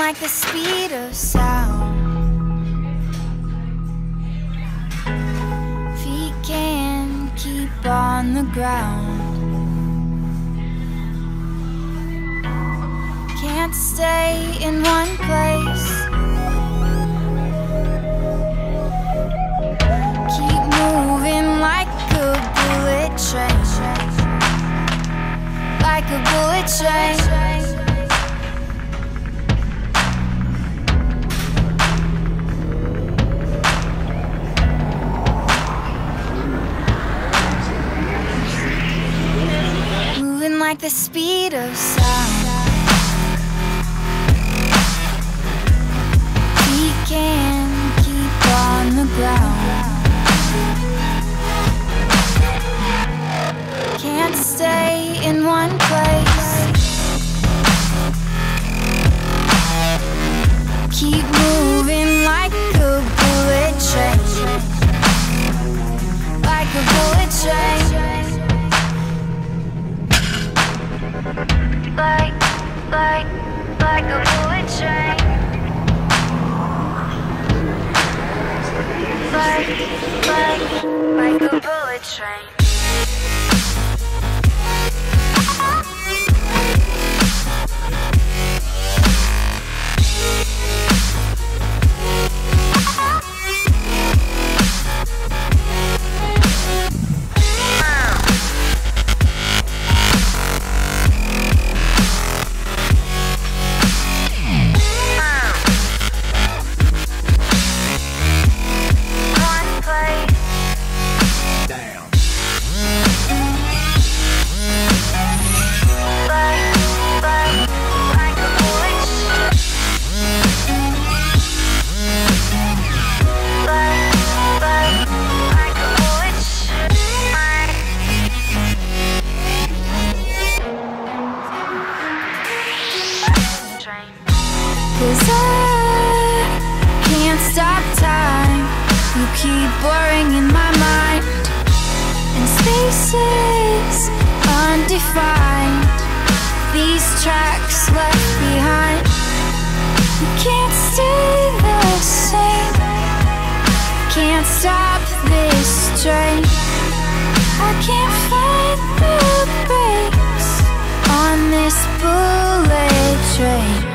like the speed of sound. Feet can't keep on the ground. Can't stay in one place. Keep moving like a bullet train. Like a bullet train. Moving like the speed of sound. We can keep on the ground. Can't stay in one place. Keep moving like a bullet train. Like a bullet train. Like a bullet train. Like a bullet train. Cause I can't stop time. You keep blurring in my mind, and spaces undefined. These tracks left behind. You can't stay the same. Can't stop this train. I can't find the brakes on this bullet train.